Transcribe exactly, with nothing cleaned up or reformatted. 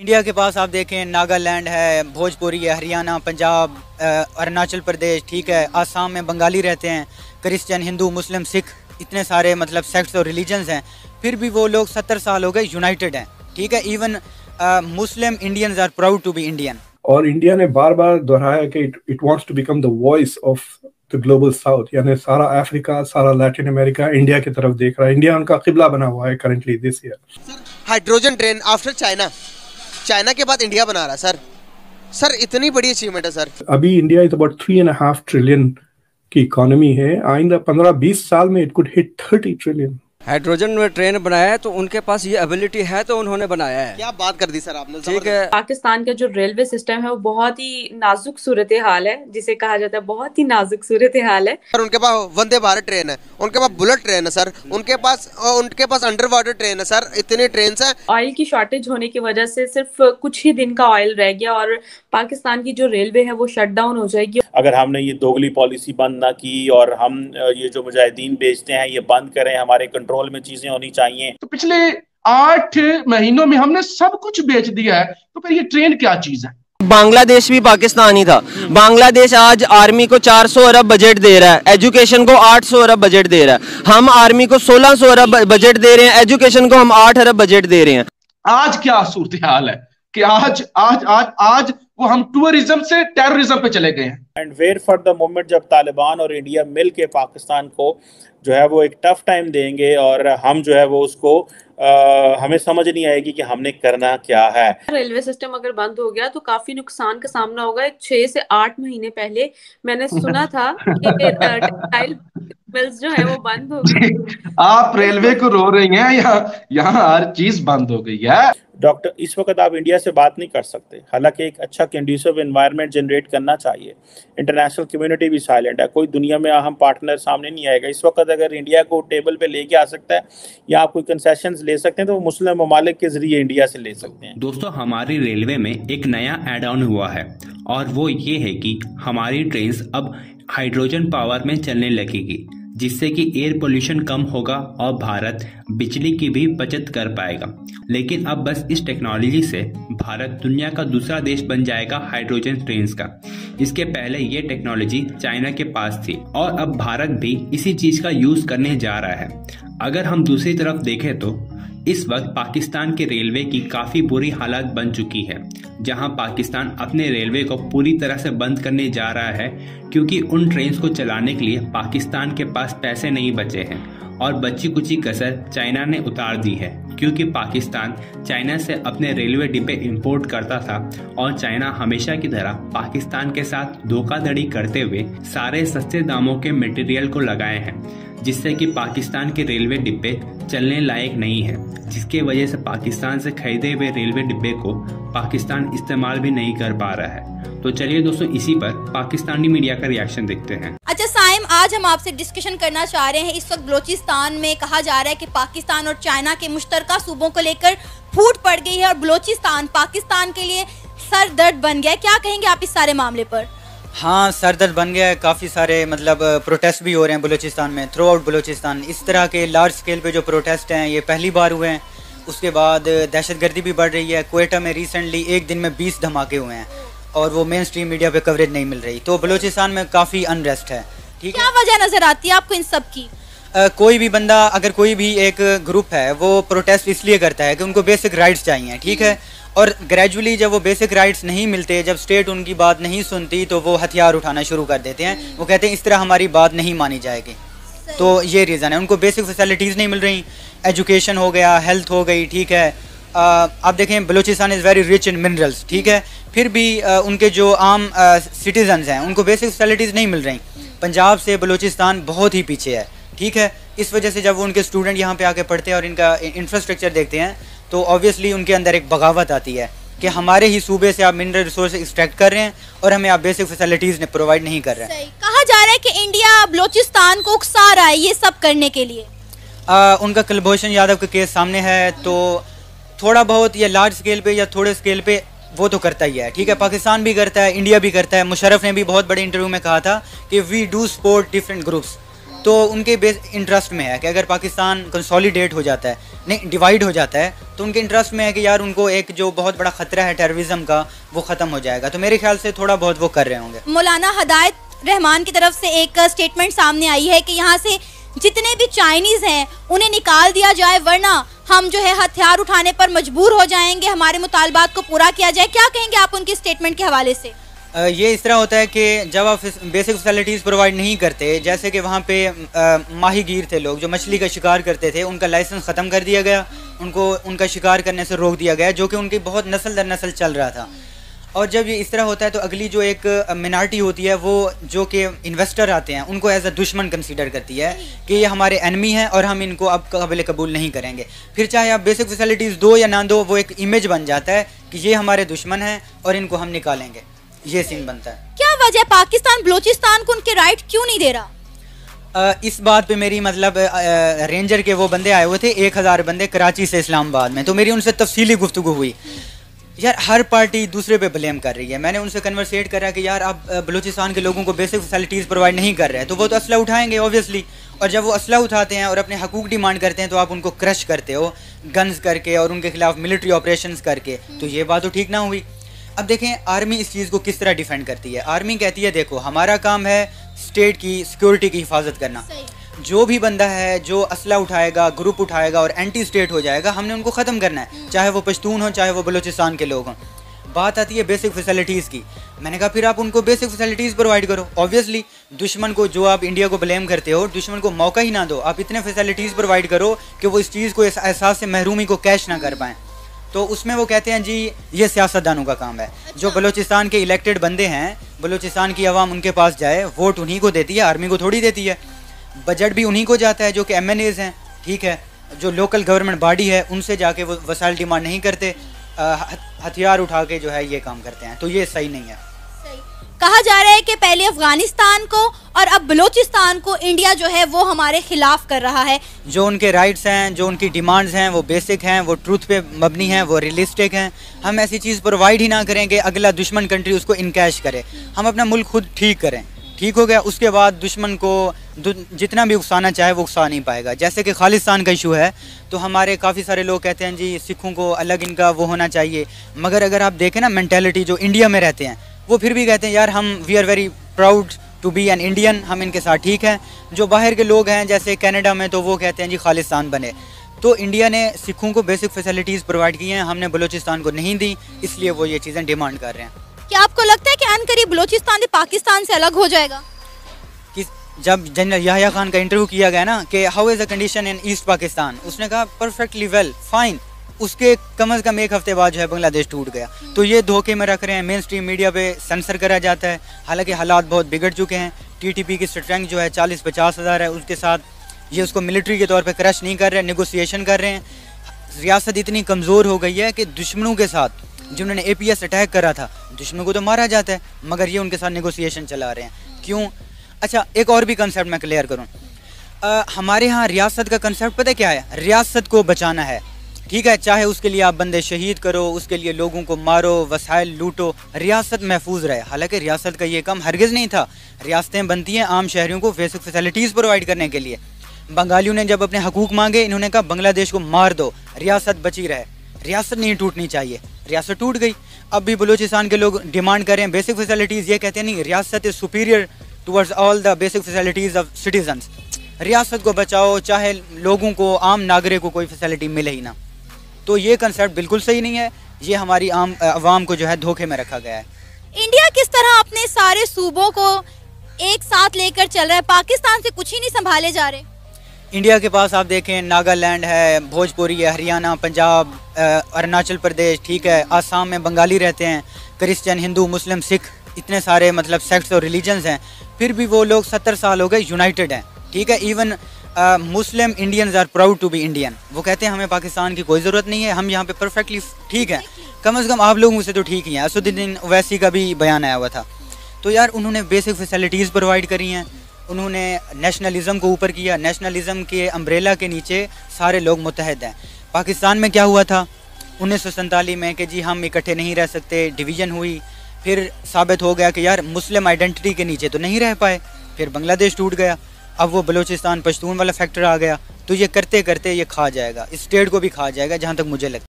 India के पास आप देखें नागालैंड है, भोजपुरी है, हरियाणा, पंजाब, अरुणाचल प्रदेश, ठीक है, आसाम में बंगाली रहते हैं, क्रिश्चियन, हिंदू, मुस्लिम, सिख, इतने सारे मतलब सेक्ट्स और रिलीजन्स हैं, फिर भी वो लोग सत्तर साल हो गए यूनाइटेड हैं, ठीक है। Even Muslim Indians are proud to be Indian. और इंडिया ने बार बार दोहराया कि it wants to become the voice of the Global South, यानी सारा अफ्रीका, सारा लैटिन अमेरिका इंडिया की तरफ देख रहा है। इंडिया उनका किबला बना हुआ है currently this year. Hydrogen train after China, China के बाद इंडिया बना रहा सर। सर इतनी बड़ी अचीवमेंट है सर। अभी India is about three and half trillion की इकोनॉमी है, आइंदा पंद्रह बीस साल में it could hit thirty trillion. Hydrogen में ट्रेन बनाया है तो उनके पास ये एबिलिटी है तो उन्होंने बनाया है। क्या बात कर दी सर आपने, ठीक है। पाकिस्तान का जो रेलवे सिस्टम है वो बहुत ही नाजुक सूरत हाल है, जिसे कहा जाता है बहुत ही नाजुक सूरत हाल है। सर उनके पास वंदे भारत ट्रेन है, उनके पास बुलेट ट्रेन है सर, उनके पास उनके पास अंडर वाटर ट्रेन है सर, इतनी ट्रेन है। ऑयल की शॉर्टेज होने की वजह से सिर्फ कुछ ही दिन का ऑयल रह गया और पाकिस्तान की जो रेलवे है वो शट डाउन हो जाएगी। अगर हमने ये दोगली पॉलिसी बंद ना की और हम ये जो मुजाहिदीन बेचते हैं ये बंद करें, हमारे कंट्रोल में चीजें होनी चाहिए। तो पिछले आठ महीनों में हमने सब कुछ बेच दिया है, तो फिर ये ट्रेन क्या चीज है? बांग्लादेश भी पाकिस्तानी था। बांग्लादेश आज आर्मी को चार सौ अरब बजट दे रहा है, एजुकेशन को आठ सौ अरब बजट दे रहा है। हम आर्मी को सोलह सौ अरब बजट दे रहे हैं, एजुकेशन को हम आठ अरब बजट दे रहे हैं। आज क्या सूरत हाल है कि आज आज आज आज वो हम टूरिज्म से टेररिज्म पे चले गए हैं। And wait for the moment जब तालिबान और इंडिया मिल के पाकिस्तान को जो है वो एक टफ टाइम देंगे और हम जो है वो उसको आ, हमें समझ नहीं आएगी कि हमने करना क्या है। रेलवे सिस्टम अगर बंद हो गया तो काफी नुकसान का सामना होगा। छह से आठ महीने पहले मैंने सुना था कि टेक्सटाइल मिल्स जो है वो बंद हो गई। आप रेलवे को रो रही हैं, यहाँ यहाँ हर चीज बंद हो गई है। डॉक्टर इस वक्त आप इंडिया से बात नहीं कर सकते, हालांकि एक अच्छा कंड्यूसिव एनवायरनमेंट जनरेट करना चाहिए। इंटरनेशनल कम्युनिटी भी साइलेंट है, कोई दुनिया में अहम पार्टनर सामने नहीं आएगा। इस वक्त अगर इंडिया को टेबल पे लेके आ सकता है या आप कोई कंसेशंस ले सकते हैं तो वो मुस्लिम ममालिक के जरिए इंडिया से ले सकते हैं। दोस्तों, हमारी रेलवे में एक नया एड ऑन हुआ है और वो ये है कि हमारी ट्रेन अब हाइड्रोजन पावर में चलने लगेगी, जिससे कि एयर पोल्यूशन कम होगा और भारत बिजली की भी बचत कर पाएगा। लेकिन अब बस इस टेक्नोलॉजी से भारत दुनिया का दूसरा देश बन जाएगा हाइड्रोजन ट्रेन्स का। इसके पहले ये टेक्नोलॉजी चाइना के पास थी और अब भारत भी इसी चीज का यूज करने जा रहा है। अगर हम दूसरी तरफ देखें तो इस वक्त पाकिस्तान के रेलवे की काफी बुरी हालत बन चुकी है, जहां पाकिस्तान अपने रेलवे को पूरी तरह से बंद करने जा रहा है, क्योंकि उन ट्रेन्स को चलाने के लिए पाकिस्तान के पास पैसे नहीं बचे हैं और बची कुची कसर चाइना ने उतार दी है, क्योंकि पाकिस्तान चाइना से अपने रेलवे डिब्बे इंपोर्ट करता था और चाइना हमेशा की तरह पाकिस्तान के साथ धोखाधड़ी करते हुए सारे सस्ते दामों के मटेरियल को लगाए हैं, जिससे कि पाकिस्तान के रेलवे डिब्बे चलने लायक नहीं है, जिसके वजह से पाकिस्तान से खरीदे हुए रेलवे डिब्बे को पाकिस्तान इस्तेमाल भी नहीं कर पा रहा है। तो चलिए दोस्तों, इसी पर पाकिस्तानी मीडिया का रिएक्शन देखते हैं। अच्छा साइम, आज हम आपसे डिस्कशन करना चाह रहे हैं। इस वक्त बलोचिस्तान में कहा जा रहा है कि पाकिस्तान और चाइना के मुश्तरका सूबों को लेकर फूट पड़ गई है और बलोचिस्तान पाकिस्तान के लिए सर दर्द बन गया है। क्या कहेंगे आप इस सारे मामले पर? हाँ, सरदर्द बन गया है। काफ़ी सारे मतलब प्रोटेस्ट भी हो रहे हैं बलूचिस्तान में, थ्रू आउट बलूचिस्तान। इस तरह के लार्ज स्केल पे जो प्रोटेस्ट हैं ये पहली बार हुए हैं। उसके बाद दहशतगर्दी भी बढ़ रही है। क्वेटा में रिसेंटली एक दिन में बीस धमाके हुए हैं और वो मेन स्ट्रीम मीडिया पे कवरेज नहीं मिल रही। तो बलूचिस्तान में काफ़ी अनरेस्ट है। ठीक है, क्या वजह नज़र आती है आपको इन सब की? Uh, कोई भी बंदा, अगर कोई भी एक ग्रुप है वो प्रोटेस्ट इसलिए करता है कि उनको बेसिक राइट्स चाहिए, ठीक है, और ग्रेजुअली जब वो बेसिक राइट्स नहीं मिलते, जब स्टेट उनकी बात नहीं सुनती तो वो हथियार उठाना शुरू कर देते हैं। वो कहते हैं इस तरह हमारी बात नहीं मानी जाएगी। तो ये रीज़न है, उनको बेसिक फैसिलिटीज़ नहीं मिल रही। एजुकेशन हो गया, हेल्थ हो गई, ठीक है। uh, आप देखें Balochistan is very rich in minerals, ठीक है, फिर भी uh, उनके जो आम सिटीजन्स हैं उनको बेसिक फैसिलिटीज़ नहीं मिल रही। पंजाब से बलूचिस्तान बहुत ही पीछे है, ठीक है। इस वजह से जब वो उनके स्टूडेंट यहाँ पे आके पढ़ते हैं और इनका इंफ्रास्ट्रक्चर देखते हैं तो ऑब्वियसली उनके अंदर एक बगावत आती है कि हमारे ही सूबे से आप मिनरल रिसोर्स एक्सट्रैक्ट कर रहे हैं और हमें आप बेसिक फैसिलिटीज़ प्रोवाइड नहीं कर रहे हैं। कहा जा रहा है कि इंडिया बलूचिस्तान को उकसा रहा है ये सब करने के लिए। आ, उनका कुलभूषण यादव का केस सामने है, तो थोड़ा बहुत या लार्ज स्केल पे या थोड़े स्केल पे वो तो करता ही है, ठीक है। पाकिस्तान भी करता है, इंडिया भी करता है। मुशर्रफ ने भी बहुत बड़े इंटरव्यू में कहा था कि we do support different groups. तो उनके बेस इंटरेस्ट में है कि अगर पाकिस्तान कंसोलिडेट हो जाता है, नहीं डिवाइड हो जाता है, तो उनके इंटरेस्ट में है कि यार उनको एक जो बहुत बड़ा खतरा है टेररिज्म का वो ख़त्म हो जाएगा, तो मेरे ख्याल से थोड़ा बहुत वो कर रहे होंगे। मौलाना हदायत रहमान की तरफ से एक स्टेटमेंट सामने आई है कि यहाँ से जितने भी चाइनीज़ हैं उन्हें निकाल दिया जाए, वरना हम जो है हथियार उठाने पर मजबूर हो जाएंगे, हमारे मुतालबात को पूरा किया जाए। क्या कहेंगे आप उनकी स्टेटमेंट के हवाले से? ये इस तरह होता है कि जब आप बेसिक फैसिलिटीज़ प्रोवाइड नहीं करते, जैसे कि वहाँ पे माहीगीर थे लोग जो मछली का शिकार करते थे, उनका लाइसेंस ख़त्म कर दिया गया, उनको उनका शिकार करने से रोक दिया गया, जो कि उनकी बहुत नस्ल दर नस्ल चल रहा था। और जब ये इस तरह होता है तो अगली जो एक मिनारिटी होती है वो जो कि इन्वेस्टर आते हैं उनको एज अ दुश्मन कंसीडर करती है कि ये हमारे एनमी हैं और हम इनको अब काबिल कबूल नहीं करेंगे। फिर चाहे आप बेसिक फैसिलिटीज़ दो या ना दो, वो एक इमेज बन जाता है कि ये हमारे दुश्मन हैं और इनको हम निकालेंगे, ये सीन बनता है। क्या वजह पाकिस्तान बलूचिस्तान को उनके राइट क्यों नहीं दे रहा? आ, इस बात पे मेरी मतलब आ, रेंजर के वो बंदे आए हुए थे, एक हज़ार बंदे कराची से इस्लामाबाद में, तो मेरी उनसे तफसीली गुफ्तगू हुई। यार हर पार्टी दूसरे पे ब्लेम कर रही है। मैंने उनसे कन्वर्सेट करा कि यार आप बलूचिस्तान के लोगों को बेसिक फैसिलिटीज़ प्रोवाइड नहीं कर रहे हैं, तो वो तो असला उठाएंगे ऑब्वियसली, और जब वो असला उठाते हैं और अपने हकूक़ डिमांड करते हैं तो आप उनको क्रश करते हो गन्स करके और उनके खिलाफ मिलिट्री ऑपरेशंस करके, तो ये बात तो ठीक ना हुई। अब देखें आर्मी इस चीज़ को किस तरह डिफेंड करती है। आर्मी कहती है देखो हमारा काम है स्टेट की सिक्योरिटी की हिफाजत करना, जो भी बंदा है जो असला उठाएगा, ग्रुप उठाएगा और एंटी स्टेट हो जाएगा, हमने उनको ख़त्म करना है, चाहे वो पश्तून हो चाहे वो बलूचिस्तान के लोग हों। बात आती है बेसिक फैसिलिटीज़ की। मैंने कहा फिर आप उनको बेसिक फैसिलिटीज़ प्रोवाइड करो। ऑब्वियसली दुश्मन को, जो आप इंडिया को ब्लेम करते हो, दुश्मन को मौका ही ना दो, आप इतने फैसिलिटीज़ प्रोवाइड करो कि वो इस चीज़ को, इस एहसास से महरूमी को कैश ना कर पाएँ। तो उसमें वो कहते हैं जी ये सियासतदानों का काम है। जो बलूचिस्तान के इलेक्टेड बंदे हैं, बलूचिस्तान की आवाम उनके पास जाए, वोट उन्हीं को देती है, आर्मी को थोड़ी देती है। बजट भी उन्हीं को जाता है जो कि एम एन एज़ हैं, ठीक है, जो लोकल गवर्नमेंट बॉडी है, उनसे जाके वो वसाइल डिमांड नहीं करते, हथियार उठा के जो है ये काम करते हैं, तो ये सही नहीं है। कहा जा रहा है कि पहले अफगानिस्तान को और अब बलूचिस्तान को इंडिया जो है वो हमारे खिलाफ कर रहा है। जो उनके राइट्स हैं, जो उनकी डिमांड्स हैं, वो बेसिक हैं, वो ट्रूथ पे मबनी हैं, वो रियलिस्टिक हैं। हम ऐसी चीज़ प्रोवाइड ही ना करें कि अगला दुश्मन कंट्री उसको इनकैश करे। हम अपना मुल्क खुद ठीक करें, ठीक हो गया, उसके बाद दुश्मन को जितना भी उकसाना चाहे वो उकसा नहीं पाएगा। जैसे कि खालिस्तान का इशू है, तो हमारे काफ़ी सारे लोग कहते हैं जी सिखों को अलग इनका वो होना चाहिए, मगर अगर आप देखें ना मेंटेलिटी जो इंडिया में रहते हैं, वो फिर भी कहते हैं यार हम we are very proud to be an Indian, हम इनके साथ ठीक हैं। जो बाहर के लोग हैं जैसे कनाडा में, तो वो कहते हैं जी खालिस्तान बने। तो इंडिया ने सिखों को बेसिक फैसिलिटीज़ प्रोवाइड की हैं, हमने बलूचिस्तान को नहीं दी, इसलिए वो ये चीज़ें डिमांड कर रहे हैं। क्या आपको लगता है कि अनकरीब बलूचिस्तान पाकिस्तान से अलग हो जाएगा? कि जब जनरल याह्या खान का इंटरव्यू किया गया ना कि how is the condition in East Pakistan, उसने कहा परफेक्टली वेल फाइन। उसके कम अज़ कम एक हफ्ते बाद जो है बांग्लादेश टूट गया। तो ये धोखे में रख रहे हैं, मेन स्ट्रीम मीडिया पे सेंसर करा जाता है, हालांकि हालात बहुत बिगड़ चुके हैं। टीटीपी की स्ट्रेंथ जो है चालीस पचास हज़ार है, उसके साथ ये उसको मिलिट्री के तौर पे क्रश नहीं कर रहे हैं, नेगोशिएशन कर रहे हैं। रियासत इतनी कमज़ोर हो गई है कि दुश्मनों के साथ, जिन्होंने ए पी एस अटैक करा था, दुश्मनों को तो मारा जाता है, मगर ये उनके साथ नेगोशिएशन चला रहे हैं। क्यों? अच्छा, एक और भी कंसेप्ट मैं क्लियर करूँ। हमारे यहाँ रियासत का कंसेप्ट पता क्या है? रियासत को बचाना है, ठीक है, चाहे उसके लिए आप बंदे शहीद करो, उसके लिए लोगों को मारो, वसाइल लूटो, रियासत महफूज रहे। हालांकि रियासत का ये काम हरगिज़ नहीं था। रियासतें बनती हैं आम शहरियों को बेसिक फैसिलिटीज़ प्रोवाइड करने के लिए। बंगालियों ने जब अपने हकूक़ मांगे, इन्होंने कहा बांग्लादेश को मार दो, रियासत बची रहे। रियासत नहीं टूटनी चाहिए, रियासत टूट गई। अब भी बलूचिस्तान के लोग डिमांड कर रहे हैं बेसिक फैसिलिटीज़, ये कहते हैं नहीं, रियासत is superior towards all the basic facilities of citizens. रियासत को बचाओ, चाहे लोगों को, आम नागरिक को कोई फैसिलिटी मिले ही ना। तो ये कंसेप्ट बिल्कुल सही नहीं है, ये हमारी आम आवाम को जो है धोखे में रखा गया है। इंडिया किस तरह अपने सारे सूबों को एक साथ लेकर चल रहा है, पाकिस्तान से कुछ ही नहीं संभाले जा रहे। इंडिया के पास आप देखें नागालैंड है, भोजपुरी है, हरियाणा, पंजाब, अरुणाचल प्रदेश, ठीक है, आसाम में बंगाली रहते हैं, क्रिश्चियन, हिंदू, मुस्लिम, सिख, इतने सारे मतलब सेक्ट्स और रिलीजन्स हैं, फिर भी वो लोग सत्तर साल हो गए यूनाइटेड हैं, ठीक है। Even Muslim Indians are proud to be Indian, वो कहते हैं हमें पाकिस्तान की कोई ज़रूरत नहीं है, हम यहाँ पे परफेक्टली ठीक है, कम अज़ कम आप लोगों से तो ठीक ही हैं। असदुद्दीन ओवैसी का भी बयान आया हुआ था। तो यार उन्होंने बेसिक फैसिलिटीज़ प्रोवाइड करी हैं, उन्होंने नेशनलिज़म को ऊपर किया, नेशनलिज़म के अम्ब्रेला के नीचे सारे लोग मुत्तहद हैं। पाकिस्तान में क्या हुआ था उन्नीस सौ सैंतालीस में कि जी हम इकट्ठे नहीं रह सकते, डिवीज़न हुई, फिर साबित हो गया कि यार मुस्लिम आइडेंटिटी के नीचे तो नहीं रह पाए, फिर बांग्लादेश टूट गया, अब वो बलूचिस्तान पश्तून वाला फैक्टर आ गया, तो ये करते करते ये खा जाएगा, इस स्टेट को भी खा जाएगा, जहाँ तक मुझे लगता है।